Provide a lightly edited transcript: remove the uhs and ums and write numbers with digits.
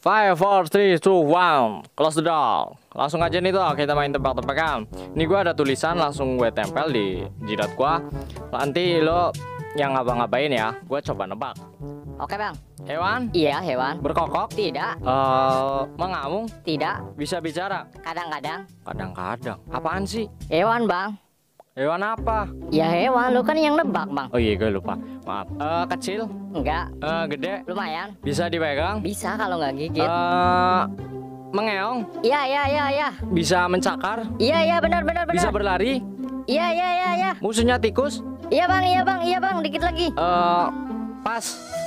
5, 4, 3, 2, 1. Close the door. Langsung aja nih tuh kita main tebak-tebakan. Ini gua ada tulisan langsung gue tempel di jidat gua. Nanti lo yang ngapa-ngapain ya. Gua coba nebak. Oke bang. Hewan? Iya hewan. Berkokok? Tidak. Mengamung? Tidak. Bisa bicara? Kadang-kadang. Kadang-kadang. Apaan sih? Hewan bang. Hewan apa? Ya hewan, lu kan yang nebak bang. Oh iya gue lupa. Maaf. Kecil? Enggak. Gede? Lumayan. Bisa dipegang? Bisa kalau nggak gigit. Mengeong? Iya iya iya iya. Bisa mencakar? Iya iya benar benar benar. Bisa berlari? Iya iya iya iya. Musuhnya tikus? Iya bang iya bang iya bang. Dikit lagi. Pas.